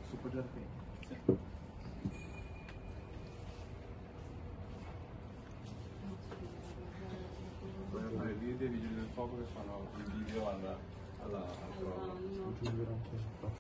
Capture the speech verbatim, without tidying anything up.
Posso poggiare qui? Sì. Poi fare lì dei vigili del fuoco che fanno il video alla, alla, al crollo.